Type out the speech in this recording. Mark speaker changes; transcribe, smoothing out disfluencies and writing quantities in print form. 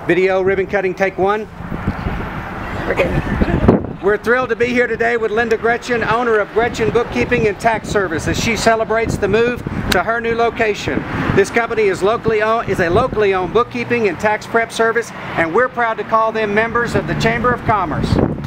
Speaker 1: Video ribbon cutting, take one. We're thrilled to be here today with Linda Gretchen, owner of Gretchen Bookkeeping and Tax Service, as she celebrates the move to her new location. This company is a locally owned bookkeeping and tax prep service, and we're proud to call them members of the Chamber of Commerce.